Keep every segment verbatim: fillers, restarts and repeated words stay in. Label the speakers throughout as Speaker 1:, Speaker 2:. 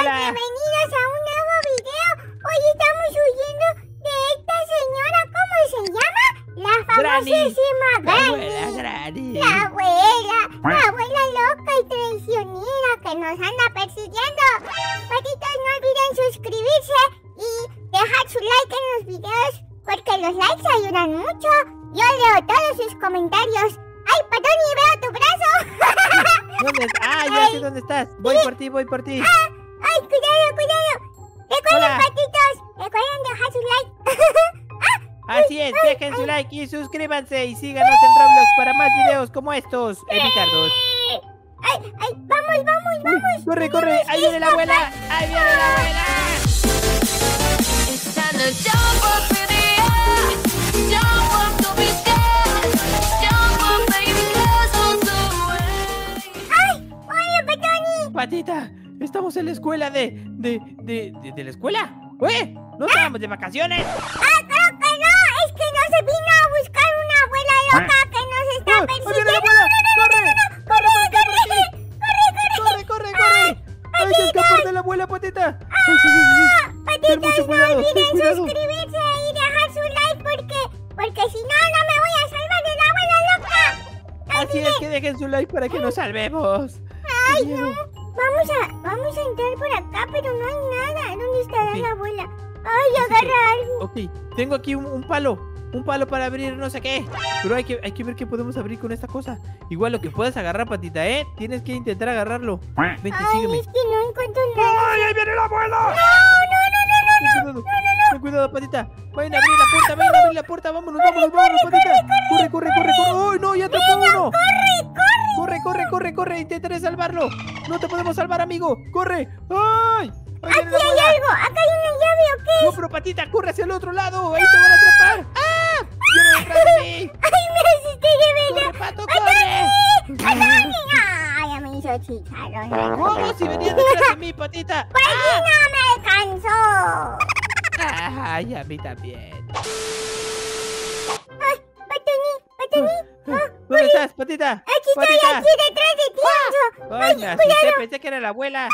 Speaker 1: Hola. Bienvenidos a un nuevo video. Hoy estamos huyendo de esta señora, ¿cómo se llama? La famosísima Granny.
Speaker 2: La abuela Granny.
Speaker 1: La abuela, la abuela loca y traicionera que nos anda persiguiendo. Patitos, no olviden suscribirse y dejar su like en los videos, porque los likes ayudan mucho. Yo leo todos sus comentarios. ¡Ay, Patoni, veo tu brazo!
Speaker 2: ¿Dónde estás? Ah, ya sé dónde estás. Voy por ti, voy por ti.
Speaker 1: Ah, ¡ay, cuidado, cuidado! Recuerden,
Speaker 2: Hola.
Speaker 1: Patitos, recuerden dejar su like.
Speaker 2: Así es, dejen su like y suscríbanse y síganos en Roblox para más videos como estos. Evitarlos.
Speaker 1: ¡Ay, ay! ¡Vamos, vamos, vamos!
Speaker 2: Corre, corre, ahí viene la abuela. Ahí viene la abuela.
Speaker 3: It's time to jump up in the air. Jump up, don't be scared. Jump up, baby, castles away.
Speaker 1: ¡Ay! ¡Hola, Patoni!
Speaker 2: Patita, estamos en la escuela de... ¿De, de, de, de la escuela? ¿Eh? ¿No estábamos de vacaciones?
Speaker 1: ¡Ah, creo que no! Es que no se vino a buscar una abuela loca que nos está
Speaker 2: ¡Ah! ¡Ahí
Speaker 1: persiguiendo.
Speaker 2: viene la abuela! ¡Corre!
Speaker 1: ¡Corre, corre! ¡Corre,
Speaker 2: ¡Corre, corre, corre! ¡Hay que escapar de la abuela, Patita! ¡Ay, ay, ay, ay! Ten
Speaker 1: Patitos,
Speaker 2: mucho
Speaker 1: no
Speaker 2: cuidado, ten
Speaker 1: olviden
Speaker 2: cuidado.
Speaker 1: suscribirse y dejar su like porque, porque si no, no me voy a salvar de la abuela loca.
Speaker 2: Así es, que dejen su like para que nos salvemos.
Speaker 1: Ay,
Speaker 2: Qué
Speaker 1: no.
Speaker 2: miedo.
Speaker 1: Vamos a, vamos a entrar por acá, pero no hay nada. ¿Dónde estará
Speaker 2: Ok.
Speaker 1: la abuela? Ay, agarra algo.
Speaker 2: Ok, tengo aquí un, un palo. Un palo para abrir no sé qué. Pero hay que, hay que ver qué podemos abrir con esta cosa. Igual lo que puedas agarrar, Patita, ¿eh? Tienes que intentar agarrarlo. Vente,
Speaker 1: Ay,
Speaker 2: sígueme.
Speaker 1: es que no encuentro nada.
Speaker 2: ¡Ay, ahí viene la abuela!
Speaker 1: No, no, no, no, no,
Speaker 2: Ten cuidado, ten cuidado, Patita. Vayan a abrir la puerta, vayan a abrir la puerta. Vámonos, vámonos, vámonos, Patita. Corre, corre, corre, corre. ¡Ay, no! Ya atrapó uno.
Speaker 1: corre, corre.
Speaker 2: Corre, corre, corre, corre. Intentaré salvarlo. No te podemos salvar, amigo. Corre. ¡Ay! Ahí
Speaker 1: Aquí
Speaker 2: viene la
Speaker 1: hay
Speaker 2: abuela.
Speaker 1: algo. Acá hay una llave, ¿o qué?
Speaker 2: No, pero Patita, corre hacia el otro lado. Ahí te van a atrapar. ¡Ah! ¡Viene detrás de mí!
Speaker 1: Ay, me asusté de verdad.
Speaker 2: ¡Corre, Pato, corre!
Speaker 1: ¡Ay, ya me hizo chicharrón!
Speaker 2: ¿Cómo? Si venía detrás de mí, Patita.
Speaker 1: ¡Pues sí, no me alcanzó!
Speaker 2: Ay, a mí también.
Speaker 1: ¡Ay, Patoni, Patoni!
Speaker 2: ¿Dónde estás, Patita?
Speaker 1: Aquí estoy,
Speaker 2: Patita.
Speaker 1: aquí detrás de ti, Anzo.
Speaker 2: Ay, me asusté, pensé que era la abuela.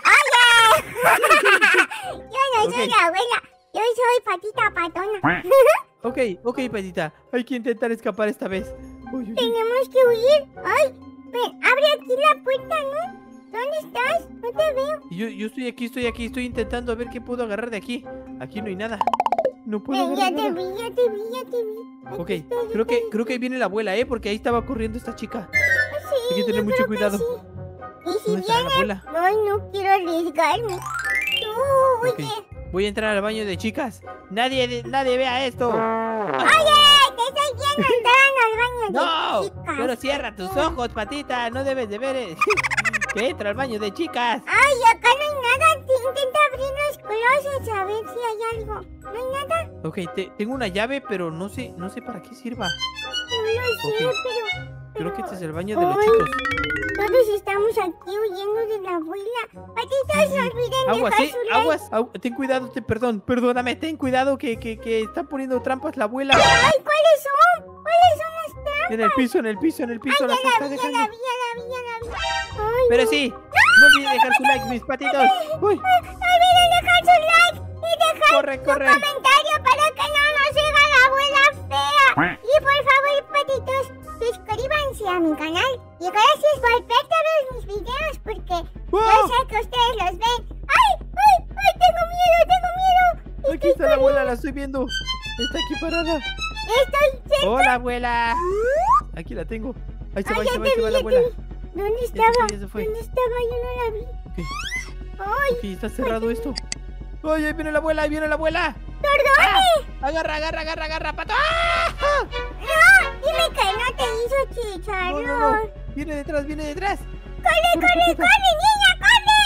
Speaker 1: Yo no soy
Speaker 2: Ok.
Speaker 1: la abuela, yo soy Patita Patona.
Speaker 2: Ok, ok, Patita. Hay que intentar escapar esta vez. Uy, uy, uy.
Speaker 1: Tenemos que huir. Ay, ven, abre aquí la puerta, ¿no? ¿Dónde estás? No te veo.
Speaker 2: Yo, yo estoy aquí, estoy aquí, estoy intentando ver qué puedo agarrar de aquí. Aquí no hay nada. No puedo
Speaker 1: Ven, ya
Speaker 2: agarrar
Speaker 1: te
Speaker 2: nada.
Speaker 1: vi, ya te vi, ya te vi. Aquí
Speaker 2: Ok,
Speaker 1: estoy,
Speaker 2: creo que,
Speaker 1: estoy.
Speaker 2: creo que ahí viene la abuela, ¿eh? Porque ahí estaba corriendo esta chica.
Speaker 1: Sí,
Speaker 2: hay que tener
Speaker 1: yo
Speaker 2: mucho
Speaker 1: creo que
Speaker 2: cuidado.
Speaker 1: sí. Y si
Speaker 2: ¿Dónde estará la
Speaker 1: viene,
Speaker 2: abuela?
Speaker 1: ay, no quiero arriesgarme. Tú,
Speaker 2: Ok,
Speaker 1: oye.
Speaker 2: voy a entrar al baño de chicas. Nadie, de- nadie vea esto.
Speaker 1: Oye, te estoy viendo entrar al baño de
Speaker 2: No,
Speaker 1: chicas.
Speaker 2: pero cierra tus ojos, Patita. No debes de ver eh, que entra al baño de chicas.
Speaker 1: Ay, acá no hay nada. Te- Intenta abrir los closets a ver si hay algo. ¿No hay nada?
Speaker 2: Ok, te- tengo una llave, pero no sé, no sé para qué sirva.
Speaker 1: No lo sé,
Speaker 2: Ok.
Speaker 1: pero...
Speaker 2: Creo que
Speaker 1: pero-
Speaker 2: este es el baño de los
Speaker 1: Ay,
Speaker 2: chicos.
Speaker 1: Todos estamos aquí huyendo de la abuela. Patitos, no olviden
Speaker 2: Aguas,
Speaker 1: dejar
Speaker 2: eh,
Speaker 1: su like.
Speaker 2: aguas. Agu- ten cuidado, te, perdón, perdóname. Ten cuidado que, que, que está poniendo trampas la abuela.
Speaker 1: Ay, ¿cuáles son? ¿Cuáles son las trampas?
Speaker 2: En el piso, en el piso, en el piso.
Speaker 1: Ay,
Speaker 2: las
Speaker 1: ya la
Speaker 2: está
Speaker 1: vi, ya
Speaker 2: dejando.
Speaker 1: la vi, ya la vi, ya la vi. Ay,
Speaker 2: Pero
Speaker 1: no.
Speaker 2: sí, no olviden dejar su like, mis patitos. Uy,
Speaker 1: No olviden dejar su like y dejar
Speaker 2: corre,
Speaker 1: su
Speaker 2: corre.
Speaker 1: comentario para que no nos siga la abuela fea. Y por favor, patitos, suscríbanse a mi canal. Y gracias por ver todos mis videos porque
Speaker 2: ¡Wow!
Speaker 1: yo sé que ustedes los ven. ¡Ay, ay, ay! Tengo miedo, tengo miedo.
Speaker 2: Aquí está la abuela, la estoy viendo. Está aquí parada.
Speaker 1: Estoy cerca.
Speaker 2: Hola, abuela. Aquí la tengo. Ahí se
Speaker 1: Ay,
Speaker 2: va, ahí
Speaker 1: ya
Speaker 2: se va,
Speaker 1: te
Speaker 2: ahí se va
Speaker 1: vi,
Speaker 2: la
Speaker 1: ya te
Speaker 2: abuela.
Speaker 1: vi. ¿Dónde
Speaker 2: se
Speaker 1: estaba?
Speaker 2: fue, ya se fue.
Speaker 1: ¿Dónde estaba? Yo no la vi.
Speaker 2: Ok,
Speaker 1: ¡Ay!
Speaker 2: ok, está cerrado esto. Ay, ahí viene la abuela, ahí viene la abuela.
Speaker 1: ¡Perdone!
Speaker 2: ¡Ah! Agarra, agarra, agarra, agarra, pato. ¡Ah! ¡Ah!
Speaker 1: ¡No! Dime que no te hizo
Speaker 2: No,
Speaker 1: chicharrón.
Speaker 2: no, no. Viene detrás, viene detrás.
Speaker 1: ¡Corre, corre,
Speaker 2: Patita.
Speaker 1: corre, niña, corre!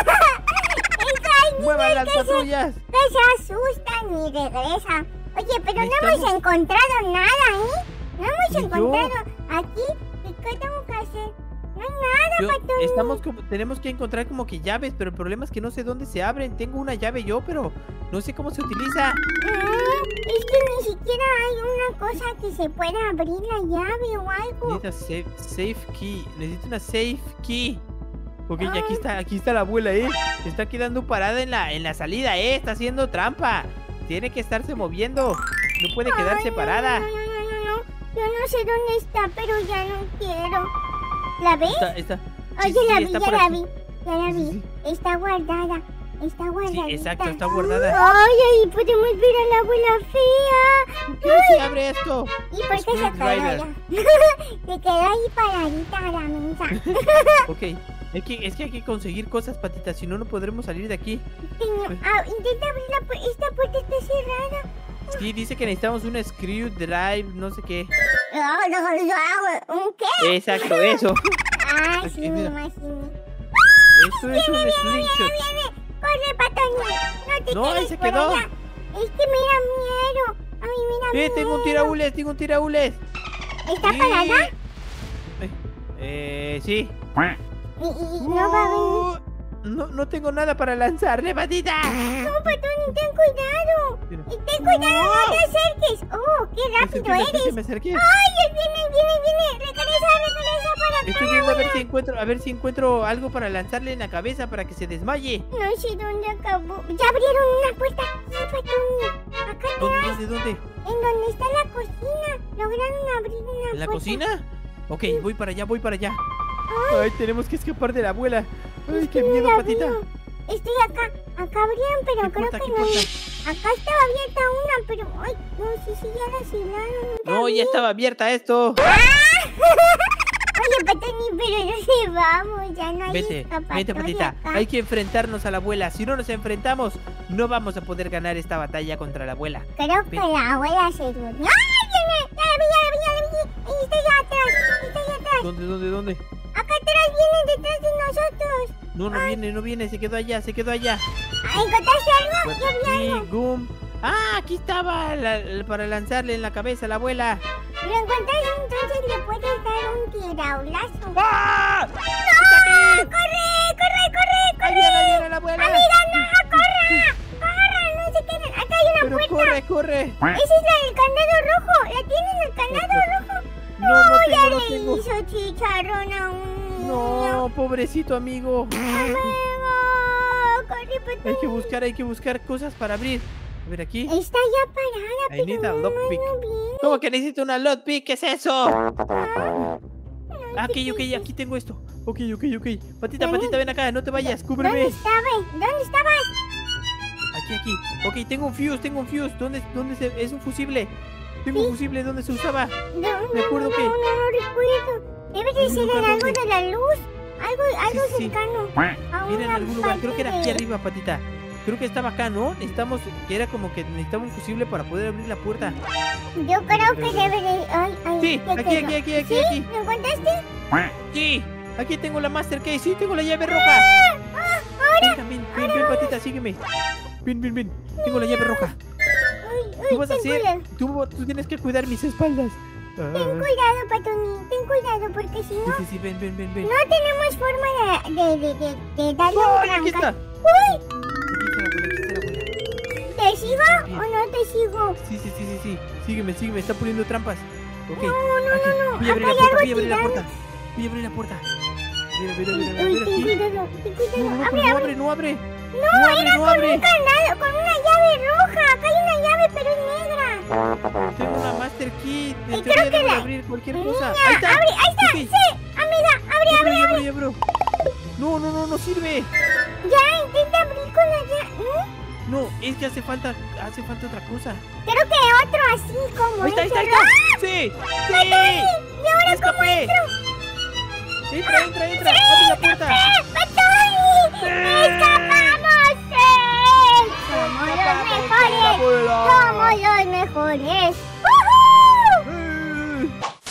Speaker 1: ¡Eso hay
Speaker 2: Muevan
Speaker 1: niñas
Speaker 2: las
Speaker 1: que se,
Speaker 2: patrullas.
Speaker 1: que se asustan y regresan! Oye, pero no
Speaker 2: Necesitamos-
Speaker 1: hemos encontrado nada, ¿eh? No hemos
Speaker 2: Ni yo.
Speaker 1: encontrado aquí. ¿Y qué tengo que hacer? No hay nada,
Speaker 2: Yo-
Speaker 1: Patoni.
Speaker 2: estamos como, tenemos que encontrar como que llaves, pero el problema es que no sé dónde se abren. Tengo una llave yo, pero no sé cómo se utiliza.
Speaker 1: Ah, es que ni siquiera hay una cosa que se pueda abrir la llave o algo.
Speaker 2: Necesito safe, safe key. Necesito una safe key. Ok, y aquí está, aquí está la abuela, ¿eh? Está quedando parada en la, en la salida, ¿eh? Está haciendo trampa. Tiene que estarse moviendo. No puede quedarse
Speaker 1: Ay, no,
Speaker 2: parada.
Speaker 1: No, no, no, no, no. Yo no sé dónde está, pero ya no quiero. ¿La ves?
Speaker 2: Está, está.
Speaker 1: Oye,
Speaker 2: Sí, sí,
Speaker 1: la vi,
Speaker 2: está
Speaker 1: ya
Speaker 2: por
Speaker 1: la
Speaker 2: aquí.
Speaker 1: vi. Ya la
Speaker 2: Sí,
Speaker 1: vi.
Speaker 2: sí,
Speaker 1: Está guardada. Está guardada.
Speaker 2: exacto, está guardada.
Speaker 1: Ay, ahí podemos ver a la abuela fea.
Speaker 2: ¿Qué se abre esto?
Speaker 1: ¿Y por qué se quedó
Speaker 2: Screwdriver.
Speaker 1: allá? Se quedó ahí paradita la mensa.
Speaker 2: Ok, es que, es que hay que conseguir cosas, Patita, si no, no podremos salir de aquí.
Speaker 1: Tengo- ah, intenta abrir la puerta. Esta puerta está cerrada.
Speaker 2: Sí, dice que necesitamos un screwdriver, no sé qué.
Speaker 1: Ah, no, no, no, ¿un qué?
Speaker 2: Exacto, eso.
Speaker 1: Ah,
Speaker 2: Aquí,
Speaker 1: sí, me
Speaker 2: mira.
Speaker 1: imaginé.
Speaker 2: Esto es un slingshot.
Speaker 1: Viene, corre, Patoni. No te
Speaker 2: No, ahí
Speaker 1: quedes
Speaker 2: se
Speaker 1: por
Speaker 2: quedó.
Speaker 1: allá. Es que me da miedo. A mí me da
Speaker 2: Eh,
Speaker 1: miedo.
Speaker 2: tengo un tirahules, tengo un tirahules.
Speaker 1: ¿Está
Speaker 2: Sí.
Speaker 1: parada?
Speaker 2: Eh, eh, sí.
Speaker 1: Y, y- y no va a venir.
Speaker 2: Uh, no, no tengo nada para lanzarle, Patita.
Speaker 1: No, Patoni, ten cuidado.
Speaker 2: Mira.
Speaker 1: Y ten cuidado, no te acerques. Oh, qué
Speaker 2: Me
Speaker 1: rápido
Speaker 2: acerqué, me acerqué,
Speaker 1: eres.
Speaker 2: me acerqué.
Speaker 1: Ay, él viene, viene, viene. Regresa, regresa para acá.
Speaker 2: Estoy viendo a ver si encuentro, a ver si encuentro algo para lanzarle en la cabeza para que se desmaye.
Speaker 1: No sé dónde acabó. Ya abrieron una puerta. Sí, Patoni. Acá
Speaker 2: ¿Dónde,
Speaker 1: atrás,
Speaker 2: dónde, dónde?
Speaker 1: en donde está la cocina. Lograron abrir una
Speaker 2: ¿En la
Speaker 1: puerta.
Speaker 2: cocina? Ok, voy para allá, voy para allá. Ay, tenemos que escapar de la abuela. Ay,
Speaker 1: Es
Speaker 2: qué
Speaker 1: que no
Speaker 2: miedo,
Speaker 1: la
Speaker 2: Patita.
Speaker 1: veo. Estoy acá. Acá abrieron, pero
Speaker 2: ¿Qué
Speaker 1: creo
Speaker 2: puerta,
Speaker 1: que
Speaker 2: qué
Speaker 1: no.
Speaker 2: puerta?
Speaker 1: Acá estaba abierta una, pero. Ay, no sé si ya la cerraron.
Speaker 2: No, ya estaba abierta esto.
Speaker 1: Oye, Patoni, pero no se vamos. Ya no hay
Speaker 2: Vete,
Speaker 1: escapatoria
Speaker 2: vete, Patita.
Speaker 1: acá.
Speaker 2: Hay que enfrentarnos a la abuela. Si no nos enfrentamos, no vamos a poder ganar esta batalla contra la abuela.
Speaker 1: Creo que
Speaker 2: Ven.
Speaker 1: la abuela se durmió. ¡Ay, viene! Ya la vi, ya la vi, ya la vi. Ahí está allá atrás. Está allá atrás.
Speaker 2: ¿Dónde, dónde, dónde?
Speaker 1: Acá atrás viene detrás de nosotros.
Speaker 2: No, no viene, no viene. Se quedó allá, se quedó allá.
Speaker 1: Ah, ¿encontraste algo? Ya vi algo.
Speaker 2: Y gum. Ah, aquí estaba la- la- para lanzarle en la cabeza a la abuela.
Speaker 1: Lo encontraste, entonces le puedes dar un tiraulazo.
Speaker 2: ¡Ah!
Speaker 1: ¡No! ¡Corre, corre, corre,
Speaker 2: ¡Ahí viene, ahí
Speaker 1: corre!
Speaker 2: viene la abuela!
Speaker 1: ¡Amiga, no! ¡Corra! ¡Corra! No se queden. Acá hay una
Speaker 2: Pero
Speaker 1: puerta.
Speaker 2: corre, corre.
Speaker 1: Esa es la del candado rojo. ¿La tienen el candado rojo?
Speaker 2: No, no
Speaker 1: ya
Speaker 2: tengo, no
Speaker 1: le
Speaker 2: tengo.
Speaker 1: hizo chicharrón a un niño.
Speaker 2: No, pobrecito amigo.
Speaker 1: Amigo, corre, Patoni.
Speaker 2: Hay que buscar, hay que buscar cosas para abrir. A ver aquí.
Speaker 1: Está ya parada,
Speaker 2: I need
Speaker 1: pero
Speaker 2: a
Speaker 1: no, no,
Speaker 2: lockpick.
Speaker 1: no viene.
Speaker 2: ¿Cómo que necesito una lockpick? ¿Qué es eso?
Speaker 1: No
Speaker 2: Ah, ok,
Speaker 1: sé
Speaker 2: ok,
Speaker 1: qué es.
Speaker 2: aquí tengo esto. Ok, ok, ok. Patita,
Speaker 1: ¿Dónde?
Speaker 2: Patita, ven acá, no te vayas,
Speaker 1: ¿Dónde
Speaker 2: cúbreme.
Speaker 1: estaba? ¿Dónde estabas?
Speaker 2: Aquí, aquí. Ok, tengo un fuse, tengo un fuse. ¿Dónde, dónde se, es un fusible? Tengo un fusible, ¿dónde se usaba?
Speaker 1: No, no,
Speaker 2: Me acuerdo
Speaker 1: no,
Speaker 2: que-
Speaker 1: no, no, no recuerdo. Debe de
Speaker 2: ¿En
Speaker 1: ser
Speaker 2: un
Speaker 1: en
Speaker 2: lugar
Speaker 1: algo
Speaker 2: dónde?
Speaker 1: de la luz. Algo, algo
Speaker 2: sí, sí.
Speaker 1: cercano. A
Speaker 2: Era en
Speaker 1: una
Speaker 2: algún lugar, creo que era aquí
Speaker 1: parte de-
Speaker 2: arriba, Patita. Creo que estaba acá, ¿no? Necesitamos, que era como que necesitaba un fusible para poder abrir la puerta.
Speaker 1: Yo creo que debe de... Ay, ay,
Speaker 2: Sí,
Speaker 1: ya
Speaker 2: aquí,
Speaker 1: quedó.
Speaker 2: aquí, aquí, aquí,
Speaker 1: ¿Sí?
Speaker 2: aquí.
Speaker 1: ¿Lo encontraste?
Speaker 2: Sí, aquí tengo la Master Key, sí, tengo la llave roja.
Speaker 1: Ah, ahora.
Speaker 2: Ven, ven, ven, ven, Patita, sígueme. Ven, ven, ven. Tengo la llave roja.
Speaker 1: Uy,
Speaker 2: Tú
Speaker 1: uy,
Speaker 2: vas a
Speaker 1: ten
Speaker 2: hacer,
Speaker 1: cuidado.
Speaker 2: tú, tú tienes que cuidar mis espaldas.
Speaker 1: Ten
Speaker 2: Ah,
Speaker 1: cuidado, Patoni. Ten cuidado, porque si no...
Speaker 2: sí, sí, sí, ven, ven, ven, ven.
Speaker 1: No tenemos forma de, de, de, de, de darle
Speaker 2: ¡Ay,
Speaker 1: un
Speaker 2: aquí está!
Speaker 1: trancazo. ¡Uy!
Speaker 2: Aquí está la abuela, aquí está la abuela.
Speaker 1: ¿Te sigo
Speaker 2: Bien.
Speaker 1: o no te sigo?
Speaker 2: Sí, sí, sí, sí, sí. Sígueme, sígueme, está poniendo trampas. Ok.
Speaker 1: No, no,
Speaker 2: aquí.
Speaker 1: no, no.
Speaker 2: Voy a abrir
Speaker 1: Acá
Speaker 2: la
Speaker 1: hay
Speaker 2: puerta,
Speaker 1: algo
Speaker 2: voy a abrir la
Speaker 1: tirado.
Speaker 2: puerta. Voy a abrir la puerta. Mira, mira, mira, mira,
Speaker 1: Uy,
Speaker 2: mira
Speaker 1: ten
Speaker 2: aquí.
Speaker 1: cuidado, ten cuidado.
Speaker 2: No, no, no,
Speaker 1: abre,
Speaker 2: pero no
Speaker 1: abre.
Speaker 2: abre, no abre.
Speaker 1: No,
Speaker 2: No abre,
Speaker 1: era
Speaker 2: no
Speaker 1: con
Speaker 2: abre.
Speaker 1: un candado, con una llave roja. Acá hay una llave, pero es negra.
Speaker 2: Tengo una Master Key.
Speaker 1: Y
Speaker 2: En
Speaker 1: creo
Speaker 2: teoría
Speaker 1: que
Speaker 2: debo
Speaker 1: la-
Speaker 2: abrir cualquier
Speaker 1: Niña,
Speaker 2: cosa. Ahí está.
Speaker 1: abre, ahí está,
Speaker 2: Ok.
Speaker 1: sí. Amiga, abre,
Speaker 2: Ya
Speaker 1: abre,
Speaker 2: abro, ya
Speaker 1: abre.
Speaker 2: abro, ya abro. No, no, no, no sirve.
Speaker 1: Ya, intenta abrir con la llave. ¿Mm?
Speaker 2: No, es que hace falta, hace falta otra cosa.
Speaker 1: Creo que otro así como
Speaker 2: Ahí está, ahí está, ahí
Speaker 1: ese.
Speaker 2: está. Sí, sí.
Speaker 1: ¿Y ahora cómo
Speaker 2: Escapé.
Speaker 1: entro?
Speaker 2: Entra, entra, entra. Abre la puerta.
Speaker 1: ¡Patoni!
Speaker 2: Sí.
Speaker 1: ¡Escapamos! ¡Sí! ¡Somos los
Speaker 2: Escapamos con la
Speaker 1: mejores!
Speaker 2: abuela.
Speaker 1: ¡Somos los mejores! ¡Woohoo!
Speaker 2: Eh.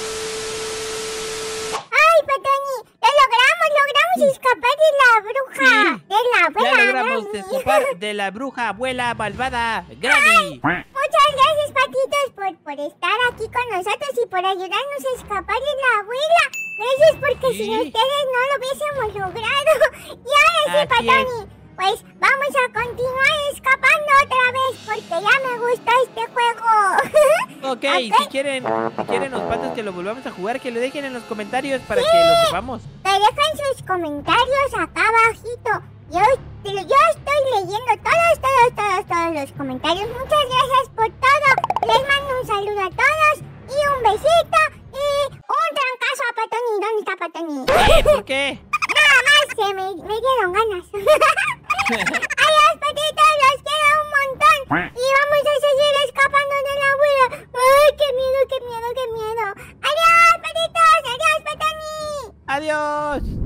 Speaker 1: ¡Ay, Patoni! ¡Lo logramos! ¡Logramos escapar de la bruja!
Speaker 2: Sí.
Speaker 1: ¡De la abuela!
Speaker 2: Ya logramos
Speaker 1: Granny.
Speaker 2: escapar de la bruja abuela malvada Granny.
Speaker 1: Muchas gracias, patitos, por, por estar aquí con nosotros y por ayudarnos a escapar de la abuela. Gracias, porque
Speaker 2: Sí.
Speaker 1: sin ustedes no lo hubiésemos logrado. Y ahora sí,
Speaker 2: Así
Speaker 1: Patoni, pues vamos a continuar escapando otra vez porque ya me gusta este juego.
Speaker 2: Ok, si quieren, si quieren los patos que lo volvamos a jugar, que lo dejen en los comentarios para que lo sepamos.
Speaker 1: Que dejen sus comentarios acá abajito. Yo, yo estoy leyendo todos, todos, todos, todos los comentarios. Muchas gracias por todo. Les mando un saludo a todos y un besito y un trancazo a Patoni. ¿Dónde está Patoni?
Speaker 2: ¿Eh? ¿Por qué?
Speaker 1: Nada más, se me, me dieron ganas. Adiós, patitos, los quiero un montón. Y vamos a seguir escapando de la abuela. Ay, qué miedo, qué miedo, qué miedo. Adiós, patitos, adiós, Patoni.
Speaker 2: Adiós.